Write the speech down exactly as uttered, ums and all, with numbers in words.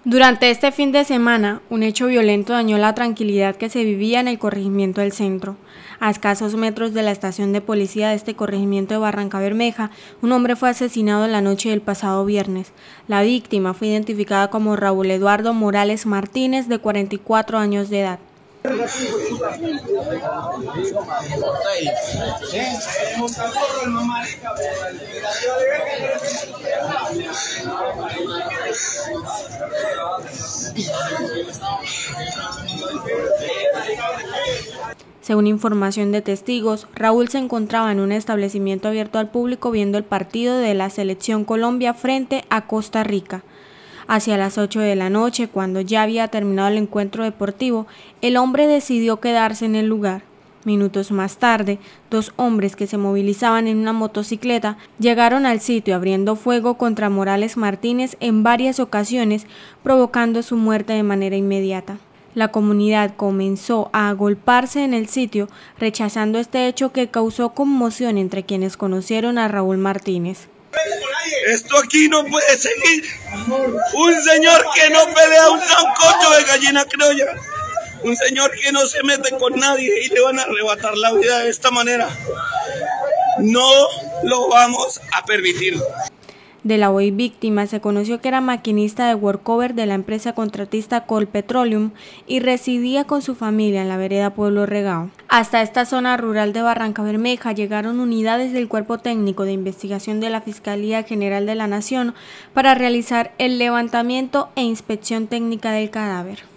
Durante este fin de semana, un hecho violento dañó la tranquilidad que se vivía en el corregimiento del centro. A escasos metros de la estación de policía de este corregimiento de Barrancabermeja, un hombre fue asesinado en la noche del pasado viernes. La víctima fue identificada como Raúl Eduardo Morales Martínez, de cuarenta y cuatro años de edad. Según información de testigos, Raúl se encontraba en un establecimiento abierto al público viendo el partido de la Selección Colombia frente a Costa Rica. Hacia las ocho de la noche, cuando ya había terminado el encuentro deportivo, el hombre decidió quedarse en el lugar. Minutos más tarde, dos hombres que se movilizaban en una motocicleta llegaron al sitio abriendo fuego contra Morales Martínez en varias ocasiones, provocando su muerte de manera inmediata. La comunidad comenzó a agolparse en el sitio, rechazando este hecho que causó conmoción entre quienes conocieron a Raúl Martínez. Esto aquí no puede seguir. Un señor que no pelea un sancocho de gallina criolla. Un señor que no se mete con nadie y le van a arrebatar la vida de esta manera. No lo vamos a permitir. De la hoy víctima se conoció que era maquinista de workover de la empresa contratista Colpetroleum y residía con su familia en la vereda Pueblo Regao. Hasta esta zona rural de Barrancabermeja llegaron unidades del Cuerpo Técnico de Investigación de la Fiscalía General de la Nación para realizar el levantamiento e inspección técnica del cadáver.